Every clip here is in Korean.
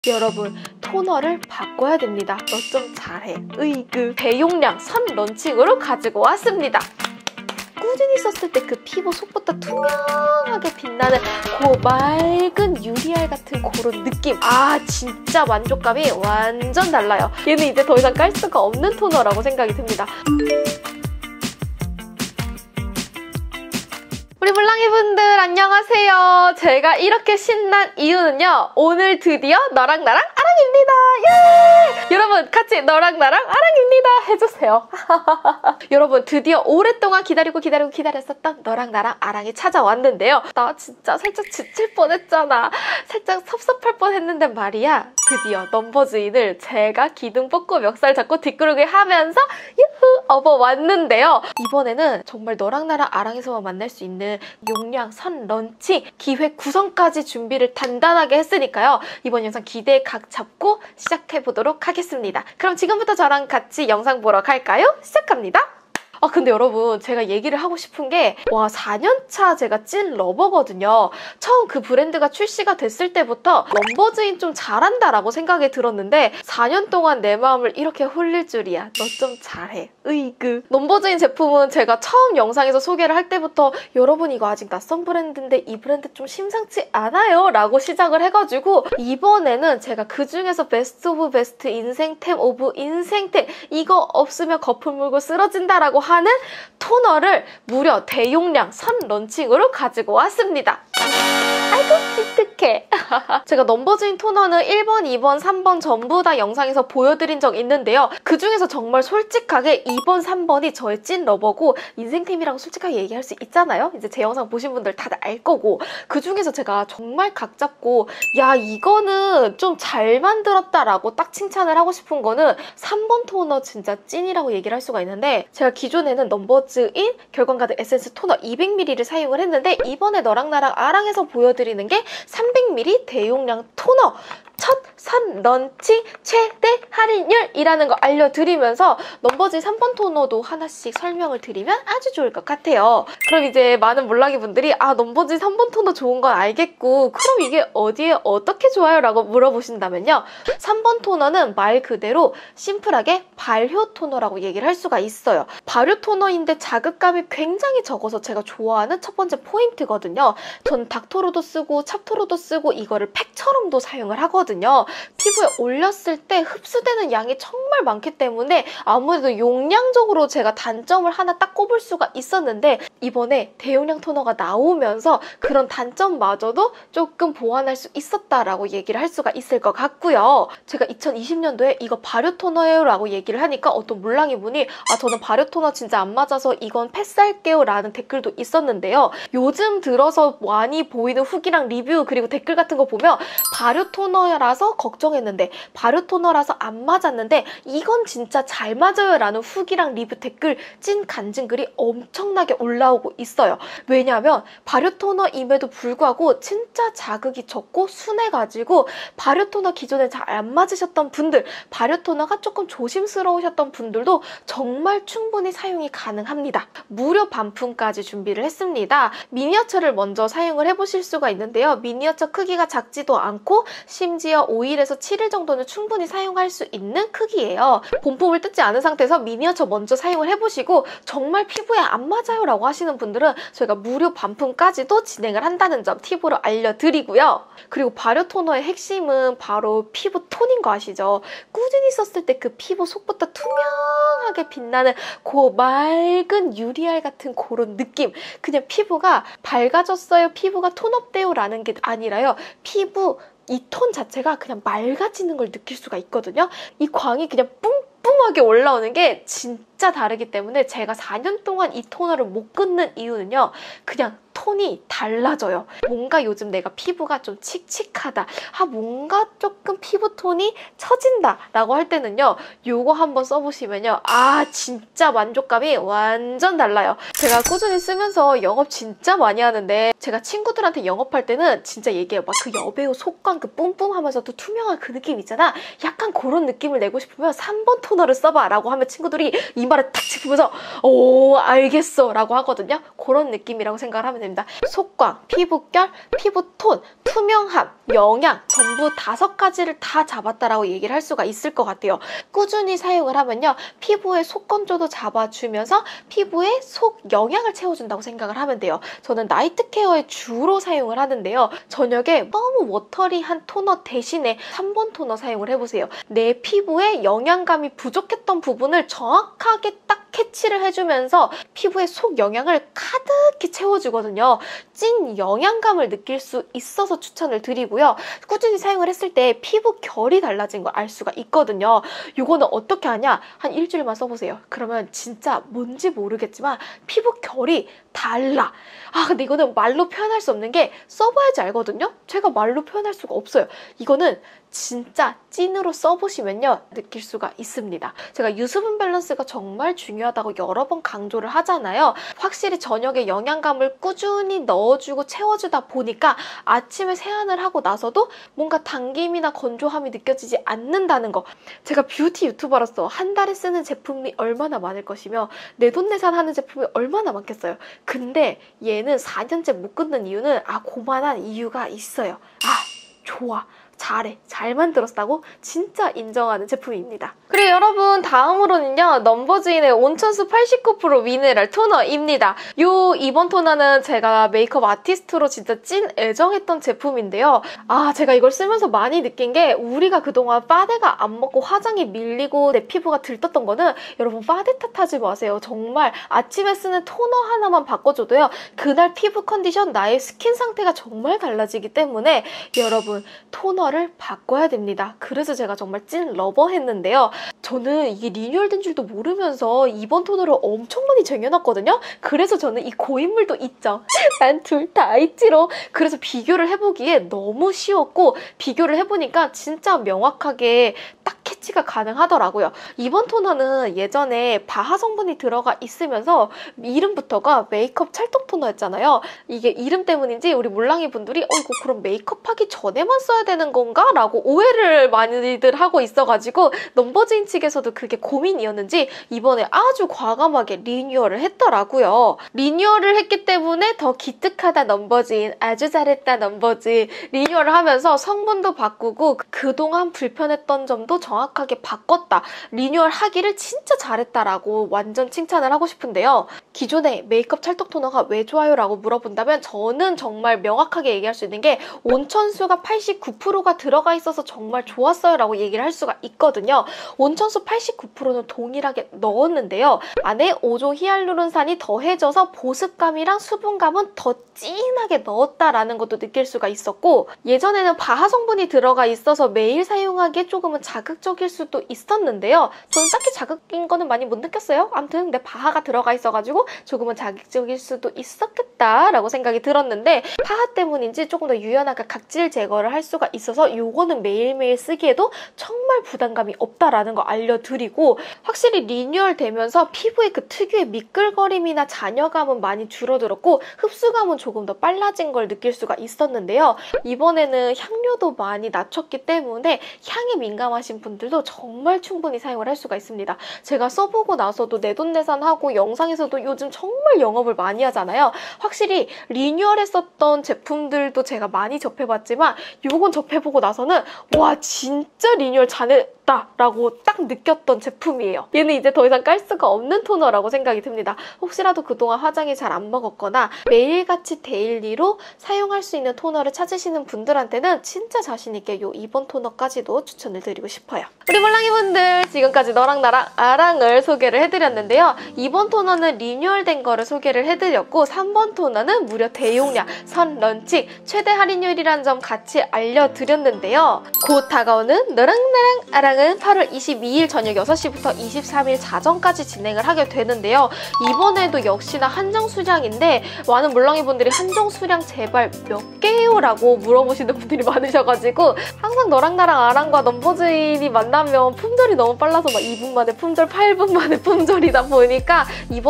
여러분, 토너를 바꿔야 됩니다. 너 좀 잘해. 으이그. 대용량 선 런칭으로 가지고 왔습니다. 꾸준히 썼을 때 그 피부 속부터 투명하게 빛나는 그 맑은 유리알 같은 그런 느낌. 아, 진짜 만족감이 완전 달라요. 얘는 이제 더 이상 깔 수가 없는 토너라고 생각이 듭니다. 우리 물랑이분들 안녕하세요. 제가 이렇게 신난 이유는요, 오늘 드디어 너랑 나랑 아랑입니다. 예! 여러분 같이 너랑 나랑 아랑입니다 해주세요. 여러분, 드디어 오랫동안 기다렸었던 너랑 나랑 아랑이 찾아왔는데요. 나 진짜 살짝 지칠 뻔했잖아. 살짝 섭섭할 뻔했는데 말이야, 드디어 넘버즈인을 제가 기둥 뽑고 멱살 잡고 뒷구르기 하면서 유후 업어왔는데요. 이번에는 정말 너랑 나랑 아랑에서만 만날 수 있는 용량 선 런칭 기획 구성까지 준비를 단단하게 했으니까요. 이번 영상 기대에 각 잡고 시작해보도록 하겠습니다. 그럼 지금부터 저랑 같이 영상 보러 갈까요? 시작합니다. 근데 여러분, 제가 얘기를 하고 싶은 게, 와, 4년차 제가 찐 러버거든요. 처음 그 브랜드가 출시가 됐을 때부터 넘버즈인 좀 잘한다라고 생각이 들었는데 4년 동안 내 마음을 이렇게 홀릴 줄이야. 너 좀 잘해. 으이그. 넘버즈인 제품은 제가 처음 영상에서 소개를 할 때부터 여러분 이거 아직 낯선 브랜드인데 이 브랜드 좀 심상치 않아요 라고 시작을 해가지고, 이번에는 제가 그중에서 베스트 오브 베스트 인생템 오브 인생템, 이거 없으면 거품 물고 쓰러진다라고 하는 토너를 무려 대용량 선 런칭으로 가지고 왔습니다. 아이고 기특해. 제가 넘버즈인 토너는 1번, 2번, 3번 전부 다 영상에서 보여드린 적 있는데요. 그중에서 정말 솔직하게 2번, 3번이 저의 찐 러버고 인생템이라고 솔직하게 얘기할 수 있잖아요. 이제 제 영상 보신 분들 다들 알 거고, 그중에서 제가 정말 각 잡고 야, 이거는 좀 잘 만들었다라고 딱 칭찬을 하고 싶은 거는 3번 토너 진짜 찐이라고 얘기를 할 수가 있는데, 제가 기존에는 넘버즈인 결광가득 에센스 토너 200ml를 사용을 했는데, 이번에 너랑 나랑 아랑에서 보여드리는 게 300ml 대용량 토너 첫 선 런칭 최대 할인율이라는 거 알려드리면서 넘버즈인 3번 토너도 하나씩 설명을 드리면 아주 좋을 것 같아요. 그럼 이제 많은 몰랑이 분들이 넘버즈인 3번 토너 좋은 건 알겠고, 그럼 이게 어디에 어떻게 좋아요? 라고 물어보신다면요, 3번 토너는 말 그대로 심플하게 발효 토너라고 얘기를 할 수가 있어요. 발효 토너인데 자극감이 굉장히 적어서 제가 좋아하는 첫 번째 포인트거든요. 전 닥토로도 쓰고 찹토로도 쓰고 이거를 팩처럼도 사용을 하거든요. 피부에 올렸을 때 흡수되는 양이 정말 많기 때문에 아무래도 용량적으로 제가 단점을 하나 딱 꼽을 수가 있었는데, 이번에 대용량 토너가 나오면서 그런 단점마저도 조금 보완할 수 있었다라고 얘기를 할 수가 있을 것 같고요. 제가 2020년도에 이거 발효 토너예요 라고 얘기를 하니까 어떤 물랑이 분이 저는 발효 토너 진짜 안 맞아서 이건 패스할게요 라는 댓글도 있었는데요. 요즘 들어서 많이 보이는 후기랑 리뷰 그리고 댓글 같은 거 보면 발효 토너라서 걱정했는데, 발효 토너라서 안 맞았는데 이건 진짜 잘 맞아요 라는 후기랑 리뷰 댓글 찐 간증 글이 엄청나게 올라오고 있어요. 왜냐하면 발효 토너임에도 불구하고 진짜 자극이 적고 순해가지고 발효 토너 기존에 잘 안 맞으셨던 분들, 발효 토너가 조금 조심스러우셨던 분들도 정말 충분히 사용이 가능합니다. 무료 반품까지 준비를 했습니다. 미니어처를 먼저 사용을 해보실 수가 있는데요. 미니어처 크기가 작지도 않고 심지어 5일에서 7일 정도는 충분히 사용할 수 있는 크기예요. 본품을 뜯지 않은 상태에서 미니어처 먼저 사용을 해보시고 정말 피부에 안 맞아요 라고 하시는 분들은 저희가 무료 반품까지도 진행을 한다는 점 팁으로 알려드리고요. 그리고 발효 토너의 핵심은 바로 피부 톤인 거 아시죠? 꾸준히 썼을 때 그 피부 속부터 투명하게 빛나는 그 맑은 유리알 같은 그런 느낌. 그냥 피부가 밝아졌어요, 피부가 톤업돼요 라는 게 아니라요, 피부 이 톤 자체가 그냥 맑아지는 걸 느낄 수가 있거든요. 이 광이 그냥 뿜뿜하게 올라오는 게 진짜 다르기 때문에 제가 4년 동안 이 토너를 못 끊는 이유는요, 그냥 톤이 달라져요. 뭔가 요즘 내가 피부가 좀 칙칙하다, 뭔가 조금 피부톤이 처진다 라고 할 때는요, 요거 한번 써보시면요, 진짜 만족감이 완전 달라요. 제가 꾸준히 쓰면서 영업 진짜 많이 하는데, 제가 친구들한테 영업할 때는 진짜 얘기해요. 막 그 여배우 속광 그 뿜뿜하면서도 투명한 그 느낌 있잖아, 약간 그런 느낌을 내고 싶으면 3번 토너를 써봐 라고 하면 친구들이 이마를 탁 짚으면서 오 알겠어 라고 하거든요. 그런 느낌이라고 생각을 하면 됩니다. 속광, 피부결, 피부톤, 투명함, 영양 전부 5가지를 다 잡았다라고 얘기를 할 수가 있을 것 같아요. 꾸준히 사용을 하면요, 피부의 속 건조도 잡아주면서 피부에 속 영양을 채워준다고 생각을 하면 돼요. 저는 나이트 케어에 주로 사용을 하는데요. 저녁에 너무 워터리한 토너 대신에 3번 토너 사용을 해보세요. 내 피부에 영양감이 부족했던 부분을 정확하게 딱 캐치를 해주면서 피부의 속 영양을 가득히 채워주거든요. 찐 영양감을 느낄 수 있어서 추천을 드리고요. 꾸준히 사용을 했을 때 피부 결이 달라진 걸 알 수가 있거든요. 이거는 어떻게 하냐? 한 일주일만 써보세요. 그러면 진짜 뭔지 모르겠지만 피부 결이 달라. 근데 이거는 말로 표현할 수 없는 게 써봐야지 알거든요. 제가 말로 표현할 수가 없어요. 이거는 진짜 찐으로 써보시면요, 느낄 수가 있습니다. 제가 유수분 밸런스가 정말 중요하다고 여러 번 강조를 하잖아요. 확실히 저녁에 영양감을 꾸준히 넣어주고 채워주다 보니까 아침에 세안을 하고 나서도 뭔가 당김이나 건조함이 느껴지지 않는다는 거. 제가 뷰티 유튜버로서 한 달에 쓰는 제품이 얼마나 많을 것이며 내돈내산하는 제품이 얼마나 많겠어요. 근데 얘는 4년째 못 끊는 이유는 고만한 이유가 있어요. 좋아, 잘해, 잘 만들었다고 진짜 인정하는 제품입니다. 그리고 여러분, 다음으로는요, 넘버즈인의 온천수 89% 미네랄 토너입니다. 이번 토너는 제가 메이크업 아티스트로 진짜 찐 애정했던 제품인데요. 제가 이걸 쓰면서 많이 느낀 게, 우리가 그동안 파데가 안 먹고 화장이 밀리고 내 피부가 들떴던 거는, 여러분 파데 탓하지 마세요. 정말 아침에 쓰는 토너 하나만 바꿔줘도요, 그날 피부 컨디션, 나의 스킨 상태가 정말 달라지기 때문에 여러분 토너를 바꿔야 됩니다. 그래서 제가 정말 찐 러버 했는데요. 저는 이게 리뉴얼된 줄도 모르면서 이번 토너를 엄청 많이 쟁여놨거든요. 그래서 저는 이 고인물도 있죠. 난 둘 다 있지로. 그래서 비교를 해보기에 너무 쉬웠고, 비교를 해보니까 진짜 명확하게 딱 캐치가 가능하더라고요. 이번 토너는 예전에 바하 성분이 들어가 있으면서 이름부터가 메이크업 찰떡 토너였잖아요. 이게 이름 때문인지 우리 몰랑이 분들이 이거 그럼 메이크업 하기 전에만 써야 되는 건가? 라고 오해를 많이들 하고 있어가지고 넘버즈인 측에서도 그게 고민이었는지 이번에 아주 과감하게 리뉴얼을 했더라고요. 리뉴얼을 했기 때문에 더 기특하다 넘버즈인, 아주 잘했다 넘버즈인. 리뉴얼을 하면서 성분도 바꾸고 그동안 불편했던 점도 정확하게 바꿨다. 리뉴얼 하기를 진짜 잘했다라고 완전 칭찬을 하고 싶은데요. 기존에 메이크업 찰떡 토너가 왜 좋아요? 라고 물어본다면 저는 정말 명확하게 얘기할 수 있는 게 온천수가 89%가 들어가 있어서 정말 좋았어요 라고 얘기를 할 수가 있거든요. 온천수 89%는 동일하게 넣었는데요. 안에 5종 히알루론산이 더해져서 보습감이랑 수분감은 더 진하게 넣었다라는 것도 느낄 수가 있었고, 예전에는 바하 성분이 들어가 있어서 매일 사용하기에 조금은 자극적일 수도 있었는데요. 저는 딱히 자극인 거는 많이 못 느꼈어요. 아무튼 근데 바하가 들어가 있어가지고 조금은 자극적일 수도 있었겠다라고 생각이 들었는데, 바하 때문인지 조금 더 유연하게 각질 제거를 할 수가 있어서 요거는 매일매일 쓰기에도 정말 부담감이 없다라는 거 알려드리고, 확실히 리뉴얼 되면서 피부의 그 특유의 미끌거림이나 잔여감은 많이 줄어들었고 흡수감은 조금 더 빨라진 걸 느낄 수가 있었는데요. 이번에는 향료도 많이 낮췄기 때문에 향에 민감하신 분들도 정말 충분히 사용을 할 수가 있습니다. 제가 써보고 나서도 내돈내산하고 영상에서도 요즘 정말 영업을 많이 하잖아요. 확실히 리뉴얼했었던 제품들도 제가 많이 접해봤지만 요건 접해보고 나서는 와, 진짜 리뉴얼 잘했다 라고 딱 느꼈던 제품이에요. 얘는 이제 더 이상 깔 수가 없는 토너라고 생각이 듭니다. 혹시라도 그동안 화장이 잘 안 먹었거나 매일같이 데일리로 사용할 수 있는 토너를 찾으시는 분들한테는 진짜 자신있게 요 이번 토너까지도 추천을 드리고 싶어요. 우리 몰랑이분들, 지금까지 너랑 나랑 아랑을 소개를 해드렸는데요. 이번 토너는 리뉴얼된 거를 소개를 해드렸고 3번 토너는 무려 대용량, 선 런칭, 최대 할인율이라는 점 같이 알려드렸는데요. 곧 다가오는 너랑 나랑 아랑은 8월 22일 저녁 6시부터 23일 자정까지 진행을 하게 되는데요. 이번에도 역시나 한정 수량인데 많은 몰랑이분들이 한정 수량 제발 몇 개요? 라고 물어보시는 분들이 많으셔가지고 항상 너랑 나랑 아랑과 넘버즈인이 만나면 품절이 너무 빨라서 막 2분 만에 품절, 8분 만에 품절이다 보니까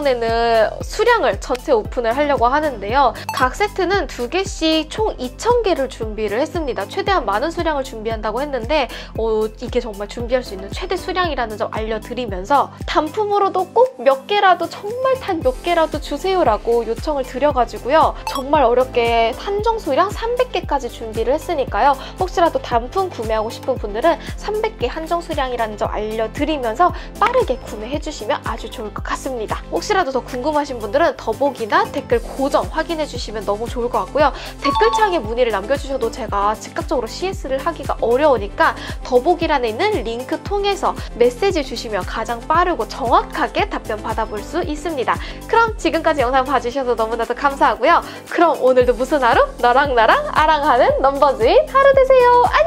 이번에는 수량을 전체 오픈을 하려고 하는데요. 각 세트는 2개씩 총 2,000개를 준비를 했습니다. 최대한 많은 수량을 준비한다고 했는데 이게 정말 저희가 준비할 수 있는 최대 수량이라는 점 알려드리면서 단품으로도 꼭 몇 개라도 정말 단 몇 개라도 주세요라고 요청을 드려가지고요. 정말 어렵게 한정 수량 300개까지 준비를 했으니까요. 혹시라도 단품 구매하고 싶은 분들은 300개 한정 수량이라는 점 알려드리면서 빠르게 구매해주시면 아주 좋을 것 같습니다. 혹시라도 더 궁금하신 분들은 더보기나 댓글 고정 확인해주시면 너무 좋을 것 같고요. 댓글창에 문의를 남겨주셔도 제가 즉각적으로 CS를 하기가 어려우니까 더보기란에 있는 링크 통해서 메시지 주시면 가장 빠르고 정확하게 답변 받아볼 수 있습니다. 그럼 지금까지 영상 봐주셔서 너무나도 감사하고요. 그럼 오늘도 무슨 하루? 너랑 나랑 아랑하는 넘버즈인 하루 되세요. 안녕!